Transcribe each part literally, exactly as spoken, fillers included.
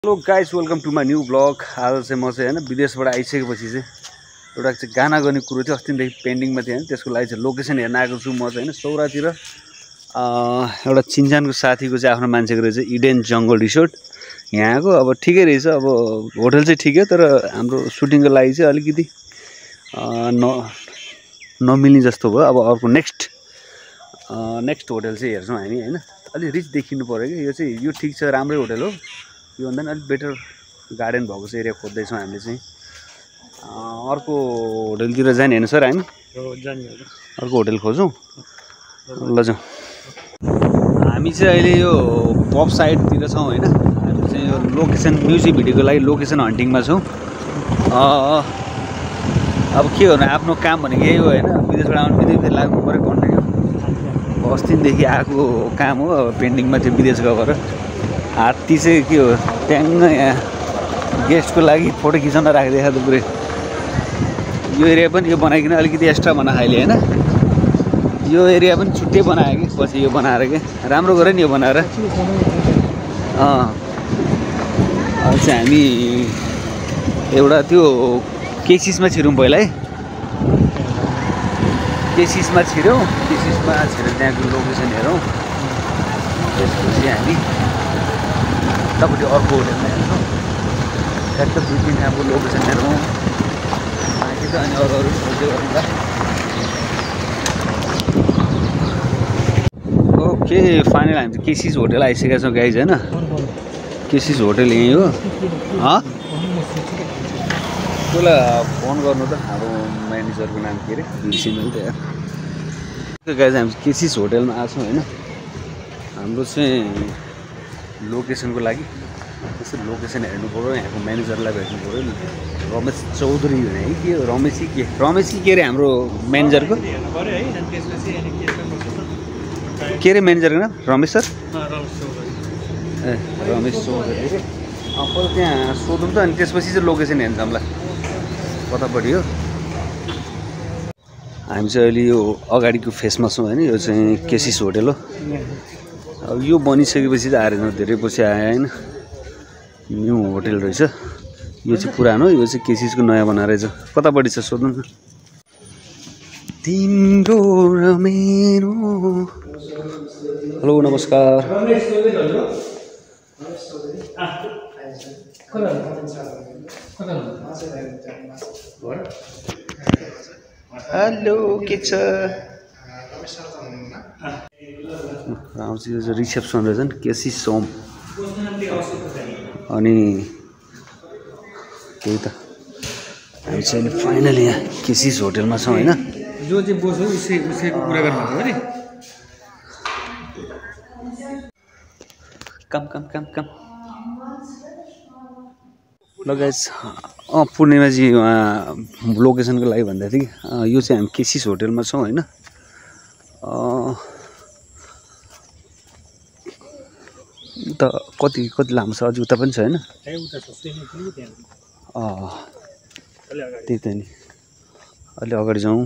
Hello guys, welcome to my new vlog. आज चाहिँ म चाहिँ होइन विदेशबाट आइसकेपछि चाहिँ एउटा चाहिँ गाना गर्ने कुरो थियो, अस्तिदेखि पेन्डिङमा थियो होइन। त्यसको लागि चाहिँ लोकेसन हेर्न आएको छु म चाहिँ होइन। सौरातिर एउटा चिन्जानको साथीको चाहिँ आफ्नो मान्छेको रहेछ इडेन जङ्गल रिसोर्ट। यहाँ आएको अब ठिकै रहेछ, अब होटल चाहिँ ठिकै, तर हाम्रो सुटिङको लागि चाहिँ अलिकति न नमिल्ने जस्तो भयो। अब अर्को नेक्स्ट नेक्स्ट होटल चाहिँ हेर्छौँ हामी होइन। अलिक रिच देखिनु पऱ्यो कि यो चाहिँ, यो ठिक छ, राम्रै होटल हो। यो भन्दा पनि अलिक बेटर गार्डन भएको चाहिँ एरिया खोज्दैछौँ हामीले चाहिँ। अर्को होटलतिर जाने होइन सर हामी? अर्को होटल खोजौँ, ल जाउँ। हामी चाहिँ अहिले यो पप साइडतिर छौँ होइन। हामी चाहिँ यो लोकेसन, म्युजिक भिडियोको लागि लोकेसन हन्टिङमा छौँ। अब के गर्नु, आफ्नो काम भनेको यही हो होइन। विदेशबाट आउनु बित्तिकै लाग्नु पऱ्यो कन्ट्याक्ट। अस्तिदेखि आएको काम हो, पेन्डिङमा थियो विदेश गएर। हात्ती चाहिँ के हो, ट्याङ्ग यहाँ गेस्टको लागि फोटो खिचाउन राखिदिएको त पुरै। यो एरिया पनि यो बनाइकन अलिकति एक्स्ट्रा बनाएको अहिले होइन। यो एरिया पनि छुट्टै बनायो कि पछि यो बनाएर के राम्रो गऱ्यो नि यो बनाएर। अँ अब चाहिँ हामी एउटा त्यो केसिसमा छिरौँ पहिला है। केसिसमा छिर्यौँ, केसिसमा छिरेर त्यहाँको लोकेसन हेरौँ। त्यसपछि हामी उतापट्टि अर्को होटलमा हेर्छौँ। ठ्याक्क दुई तिन ठाउँको लोकेसन हेरौँ बाँकी त, अनि अरू अरू खोज्दै गरौँला। ओके, फाइनल हामी चाहिँ केसिस होटल आइसकेका छौँ गाइज होइन। केसिस होटल यहीँ हो। कसलाई फोन गर्नु त, अब म्यानेजरको नाम के अरे, बिर्सिनु त यार। गाइज हामी केसिस होटलमा आएको छौँ होइन। हाम्रो चाहिँ लोकेसनको लागि त्यसरी लोकेसन हेर्नु पऱ्यो, यहाँको म्यानेजरलाई भेट्नु पऱ्यो नि। रमेश चौधरी भने है के रमेश कि के रमेश कि के अरे हाम्रो म्यानेजरको के अरे म्यानेजरको नाम रमेश सर। ए रमेश चौधरी अरे। पहिला त्यहाँ सोधौँ त, अनि त्यसपछि चाहिँ लोकेसन हेर्नु हामीलाई कतापट्टि हो। हामी चाहिँ अहिले यो अगाडिको फेसमा छौँ होइन। यो चाहिँ केसिस होटल हो। अब यो बनिसकेपछि चाहिँ आएर धेरै पछि आयो होइन। न्यू होटल रहेछ यो चाहिँ, पुरानो। यो चाहिँ केसिसको नयाँ बनाएर रहेछ। कतापट्टि छ सोध्नु न। तिम्रो र मेरो। हेलो नमस्कार। हेलो के छ? राम्रो चाहिँ यो चाहिँ रिसेप्सन रहेछ नि, केसिस होम। अनि त्यही त, हामी चाहिँ अहिले फाइनली यहाँ केसिस होटलमा छौँ होइन। जो चाहिँ बोस हो उसै उसैको कुरा गर्नु भएको नि। कम कम कम कम ल गाइस। अँ पूर्णिमाजी लोकेसनको लागि भन्दै थियो कि यो चाहिँ हामी केसिस होटलमा छौँ होइन। उता कति कति लामो छ, अझै उता पनि छ होइन। अँ त्यही त नि, अलि अगाडि जाउँ।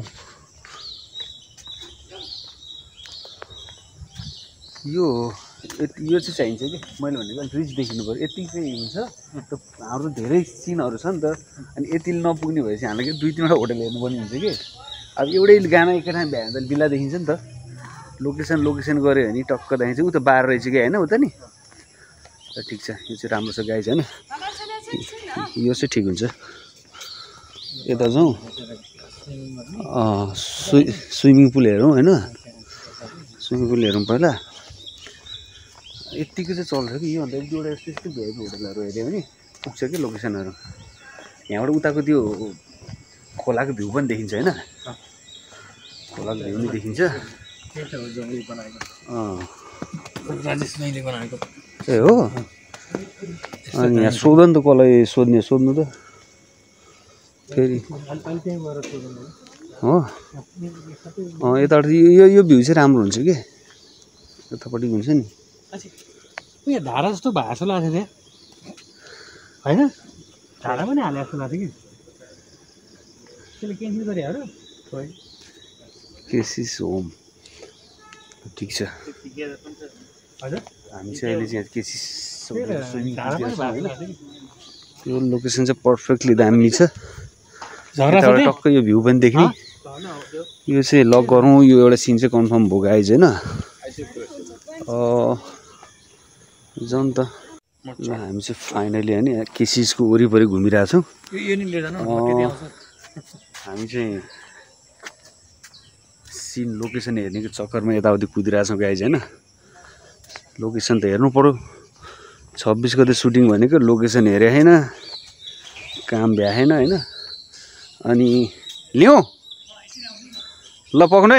यो यो चाहिँ चाहिन्छ कि मैले भनेको अलिक रिच देखिनु पऱ्यो, यति चाहिँ हुन्छ। हाम्रो धेरै सिनहरू छ नि त, अनि यति नपुग्ने भएपछि हामीलाई दुई तिनवटा होटल हेर्नुपर्ने हुन्छ कि। अब एउटै गाना एकै ठाउँ भ्यायो भने त बिल्ला देखिन्छ नि त। लोकेसन लोकेसन गऱ्यो भने टक्क देखिन्छ। उता बाह्र रहेछ कि होइन उता नि। ठिक छ, यो चाहिँ राम्रो छ गाइज होइन। यो चाहिँ ठिक हुन्छ। यता जाउँ, स्वि स्विमिङ पुल हेरौँ होइन। स्विमिङ पुल हेरौँ पहिला। यत्तिको चाहिँ चल्छ कि योभन्दा एक दुईवटा यस्तो यस्तो भ्याइपी होटलहरू हेऱ्यो भने पुग्छ कि लोकेसनहरू। यहाँबाट उताको त्यो खोलाको भ्यू पनि देखिन्छ होइन। खोलाको भ्यू पनि देखिन्छ। अँ ए हो। अनि यहाँ सोध नि त, कसलाई सोध्ने सोध्नु त फेरि हो। अँ यताबाट यो यो भ्यू चाहिँ राम्रो हुन्छ कि, यतापट्टि हुन्छ नि। उयो धारा जस्तो भएको जस्तो लाग्छ त्यहाँ होइन। धारा पनि हाले जस्तो लाग्छ कि त्यसले क्यान्सल गरे हो। केसिस होम ठिक छ। हजुर हामी चाहिँ अहिले चाहिँ केसिस यो लोकेसन चाहिँ पर्फेक्टली दामी छ यताबाट टक्क यो भ्यू पनि देख्ने यो चाहिँ लक गरौँ यो एउटा सिन चाहिँ कन्फर्म भएको आइज होइन जाउँ त हामी चाहिँ फाइनली होइन केसिसको वरिपरि घुमिरहेछौँ हामी चाहिँ सिन लोकेसन हेर्नेको चक्करमा यताउति कुदिरहेछौँ गाइज होइन लोकेसन त हेर्नु पऱ्यो छब्बिस गते सुटिङ भनेको लोकेसन हेरे होइन काम भ्याएन होइन अनि लिउँ ल पक्नु है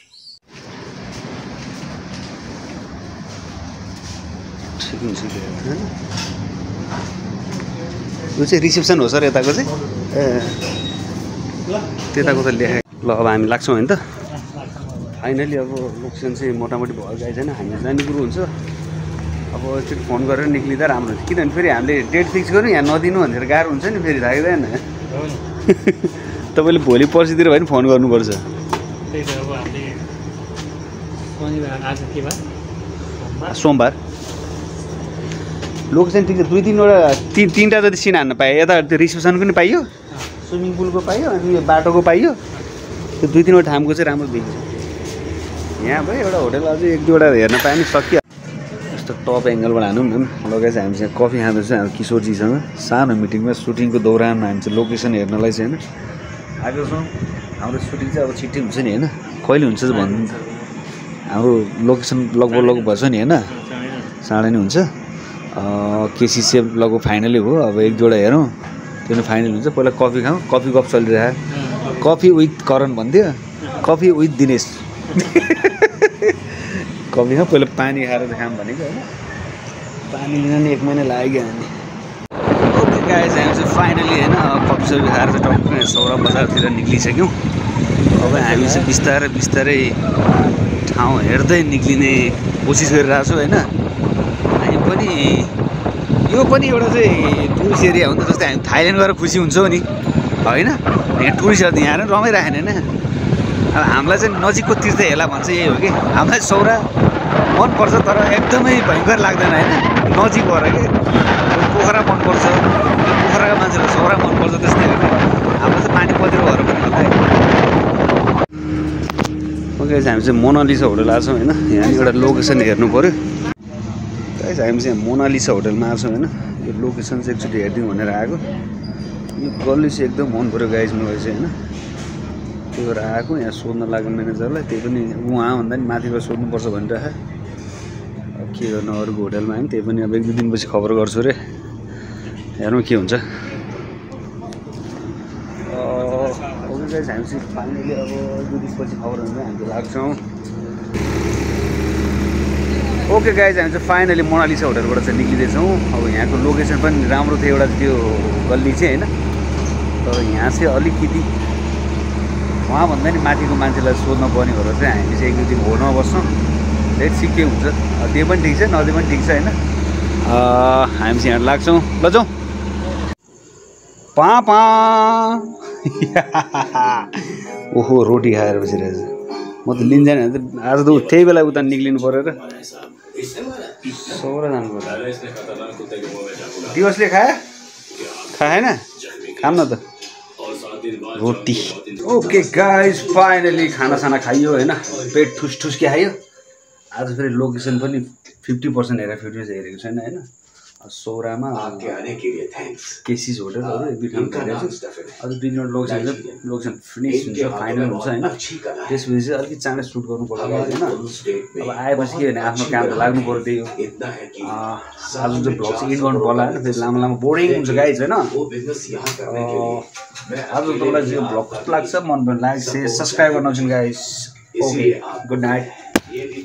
यो चाहिँ रिसेप्सन हो सर यताको चाहिँ ए त्यताको त लेखे ल अब हामी लाग्छौँ होइन त फाइनली अब लोकेसन चाहिँ मोटामोटी भयो गाइज होइन हामी जाने कुरो हुन्छ अब एकचोटि फोन गरेर निक्लिँदा राम्रो हुन्छ किनभने फेरि हामीले डेट फिक्स गऱ्यौँ यहाँ नदिनु भनेर गाह्रो हुन्छ नि फेरि लाग्दैन तपाईँले भोलि पर्सितिर भयो नि फोन गर्नुपर्छ सोमबार लोकेसन ठिक छ दुई तिनवटा तिन तिनवटा जति सिन हान्न पायो यता त्यो रिसेप्सनको पनि पाइयो स्विमिङ पुलको पाइयो अनि यो बाटोको पाइयो त्यो दुई तिनवटा ठाउँको चाहिँ राम्रो देखिन्छ यहाँ भयो एउटा होटल अझै एक दुईवटा हेर्न पायो नि सकियो यस्तो टप एङ्गलबाट हानौँ न लगाएर चाहिँ हामी चाहिँ कफी खाँदैछ हाम्रो किशोरजीसँग सानो मिटिङमा सुटिङको दौरान हामी चाहिँ लोकेसन हेर्नलाई चाहिँ होइन आएको छौँ हाम्रो सुटिङ चाहिँ अब छिट्टै हुन्छ नि होइन कहिले हुन्छ चाहिँ भन्नु हाम्रो लोकेसन लगभग लगभग भएछ नि होइन चाँडै नै हुन्छ केसी चाहिँ लगभग फाइनलै हो अब एक दुईवटा हेरौँ त्यो पनि फाइनल हुन्छ पहिला कफी खाऊँ कफी गफ चलिरहेको कफी विथ करण भन्थ्यो कफी विथ दिनेश कफी खाऊँ पहिला पानी खाएर चाहिँ खाऊँ भनेको होइन पानी लिन नि एक महिना लाग्यो हामी ओके गाइज हामी चाहिँ फाइनली होइन कफी सफी खाएर चाहिँ टक्कै सौरा बजारतिर निक्लिसक्यौँ अब हामी चाहिँ बिस्तारै बिस्तारै ठाउँ हेर्दै निक्लिने कोसिस गरिरहेको छु होइन हामी पनि यो पनि एउटा चाहिँ टुरिस्ट एरिया हो नि त जस्तै हामी थाइल्यान्ड गएर खुसी हुन्छौँ नि होइन यहाँ टुरिस्टहरू यहाँ रमाइरहेन होइन अब हामीलाई चाहिँ नजिकको तीर्थ हेला भन्छ यही हो कि हामीलाई सौरा मनपर्छ तर एकदमै भयङ्कर लाग्दैन होइन नजिक भएर कि पोखरा मनपर्छ पोखराको मान्छेलाई सौरा मनपर्छ त्यस्तै हो कि हाम्रो चाहिँ पानी पतिर भएर पनि होला ओके हामी चाहिँ मोनालिसा होटल आएको छौँ होइन यहाँ एउटा लोकेसन हेर्नु पऱ्यो गाइस हामी चाहिँ मोनालिसा होटलमा आएको छौँ होइन यो लोकेसन चाहिँ एकचोटि हेरिदिउँ भनेर आएको यो गल्ली चाहिँ एकदम मन पऱ्यो गाइस मलाई चाहिँ होइन त्यही भएर आएको यहाँ सोध्न लाग्यो म्यानेजरलाई त्यही पनि उहाँ भन्दा नि माथि गएर सोध्नुपर्छ भनिरहेको अब के गर्नु अरूको होटलमा आयो त्यही पनि अब एक दुई दिनपछि खबर गर्छु अरे हेरौँ के हुन्छ ओके गाइस हामी चाहिँ फाइनली अब दुई दिनपछि खबर हुन्छ हामी लाग्छौँ ओके गाइज हामी चाहिँ फाइनली मोनालिसा होटलबाट चाहिँ निक्लिँदैछौँ अब यहाँको लोकेसन पनि राम्रो थियो एउटा त्यो गल्ली चाहिँ होइन तर यहाँ चाहिँ अलिकति उहाँभन्दा नि माथिको मान्छेलाई सोध्न पर्ने भएर चाहिँ हामी चाहिँ एक दुई दिन होटलमा बस्छौँ लेट सी के हुन्छ त्यो पनि ठिक छ नदी पनि ठिक छ होइन हामी चाहिँ यहाँ लाग्छौँ ल जाउँ पा पा ओहो रोटी खाएर बसिरहेछ म त लिन जाने आज त त्यही बेला उता निक्लिनु पऱ्यो र सौरा जानु पर्यो दिवसले खायो खाएन खाम न त रोटी ओके गाइस फाइनली खानासाना खाइयो होइन पेट ठुस ठुस के खायो आज फेरि लोकेसन पनि फिफ्टी पर्सेन्ट हेरेर फिफ्टी पर्सेन्ट हेरेको छैन होइन सौरामा केसिस होटलहरू एक दुई ठाउँ हेरेको छु अझ दुई तिनवटा लोकेसन लोकेसन फिनिस हुन्छ फाइनल हुन्छ होइन त्यसपछि चाहिँ अलिकति चाँडै सुट गर्नु पर्छ होइन अब आएपछि के भने आफ्नो काम त लाग्नु पऱ्यो त्यही हो आज चाहिँ भ्लग चाहिँ एड गर्नु पर्ला होइन फेरि लामो लामो बोरिङ हुन्छ गाइज होइन आज तपाईँलाई चाहिँ भ्लग कस्तो लाग्छ मन लाग्छ सब्सक्राइब गर्न नबिर्सनु गाइज ओके गुड नाइट